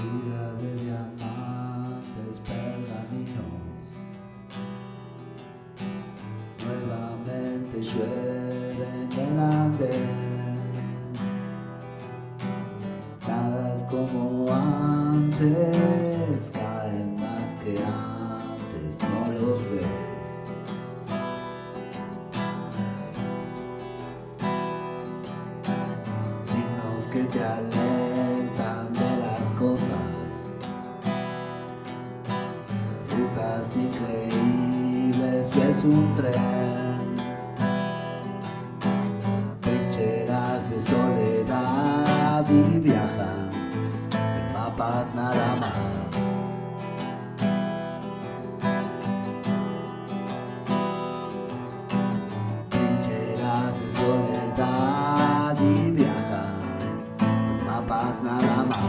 lluvia de diamantes, pergaminos. Nuevamente llueve en el andén. Nada es como antes, caen más que antes, no los ves. Signos que te alertan de las cosas, rutas increíbles, ves un tren, trincheras de soledad y viajan en mapas nada más. Trincheras de soledad y viajan en mapas nada más.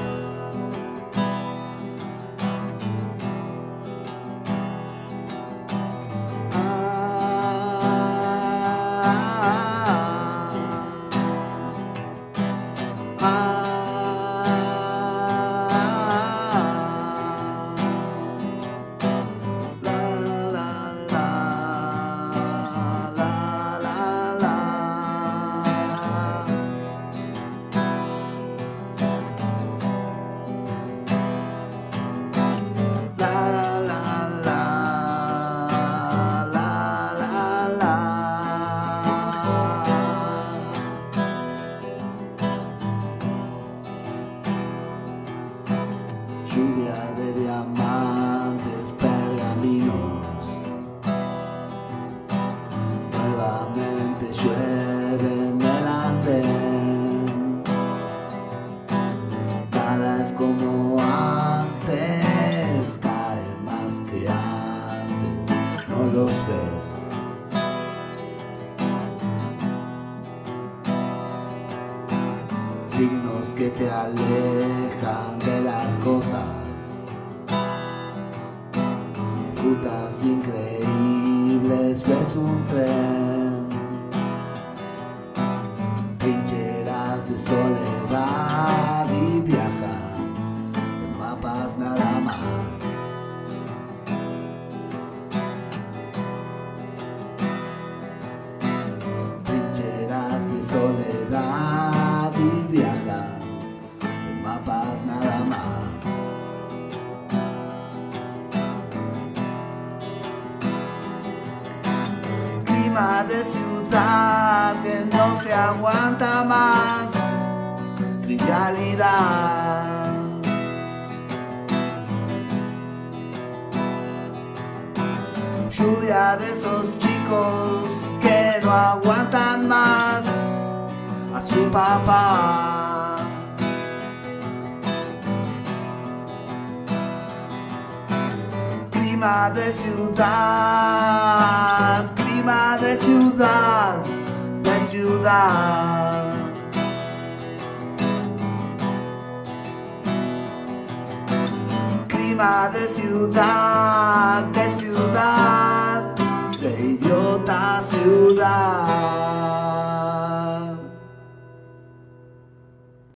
Lluvia de diamantes, pergaminos. Nuevamente llueve en el andén. Nada es como antes, caen más que antes, no los ves. Signos que te alejan de las cosas, rutas increíbles, ves un tren, trincheras de soledad y viajan en mapas nada más. Trincheras de soledad y viajan en mapas nada más. Clima de ciudad que no se aguanta más, trivialidad. Lluvia de esos chicos que no aguantan más a su papá. Clima de ciudad, clima de ciudad, de ciudad. Clima de ciudad, de idiota ciudad.